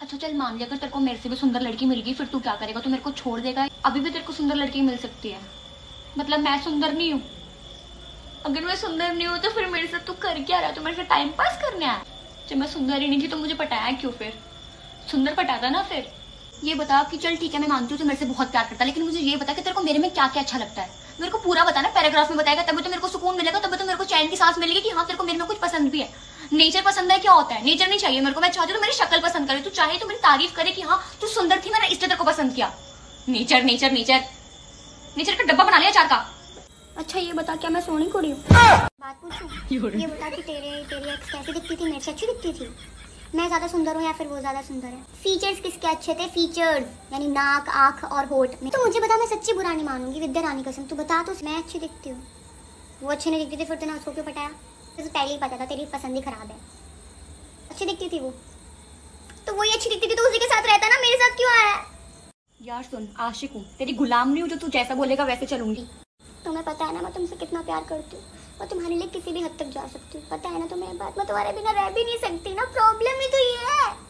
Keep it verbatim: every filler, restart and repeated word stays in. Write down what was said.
अच्छा चल मान लिया, अगर तेरे को मेरे से भी सुंदर लड़की मिल गई फिर तू क्या करेगा? तू मेरे को छोड़ देगा? अभी भी तेरे को सुंदर लड़की मिल सकती है, मतलब मैं सुंदर नहीं हूँ? अगर मैं सुंदर नहीं हूँ तो फिर मेरे साथ तू कर क्या रहा है? तू मेरे साथ टाइम पास करने आया? जब मैं सुंदर ही नहीं थी तो मुझे पटाया क्यों? फिर सुंदर पटाता ना। फिर ये बता कि चल ठीक है मैं मानती हूँ तू मेरे से बहुत प्यार करता है, लेकिन मुझे ये बता कि तेरे को मेरे में क्या क्या अच्छा लगता है? मेरे को पूरा बता ना, पैराग्राफ में बताएगा तभी तो मेरे को सुकून मिलेगा, तभी तो मेरे को चैन की सांस मिलेगी कि हाँ तेरे को मेरे में कुछ पसंद भी है। नेचर पसंद है क्या होता है? नेचर नहीं चाहिए मेरे को, मैं चाहती हूँ तो मेरी शक्ल पसंद करे, तू चाहे तो मेरी तारीफ करे कि हाँ तू सुंदर थी, मैंने इसलिए तेरे को पसंद किया। नेचर नेचर नेचर नेचर का डब्बा बना लिया चार का। अच्छा ये बता क्या मैं सोनी कुड़ी हूँ? बात पूछूं? ये बता कि तेरे तेरी एक्स कैसी दिखती थी? मेरे से अच्छी दिखती थी? मैं ज्यादा सुंदर हूँ या फिर वो ज्यादा सुंदर है? फीचर्स किसके अच्छे थे? फीचर्स यानी नाक, आंख और होठ में। तो मुझे बता, मैं सच्ची बुरा नहीं मानूंगी, विद्या रानी कसम। तू बता तो मैं अच्छी दिखती हूँ? वो अच्छी नहीं दिखती थी फिर तूने उसको क्यों पटाया? तुझे पहले ही पता था तेरी पसंद ही खराब है। अच्छी दिखती थी वो, तो वही अच्छी दिखती थी तो उसी के साथ रहता ना, मेरे साथ क्यों आया? यार सुन, आशिक हूँ, तेरी गुलाम नहीं हूँ जो तू जैसा बोलेगा वैसे चलूंगी। तुम्हें पता है ना मैं तुमसे कितना प्यार करती हूँ, और तुम्हारे लिए किसी भी हद तक जा सकती हूँ। पता है ना तुम्हें बात, मैं तुम्हारे बिना रह भी नहीं सकती ना। प्रॉब्लम ही तो ये है।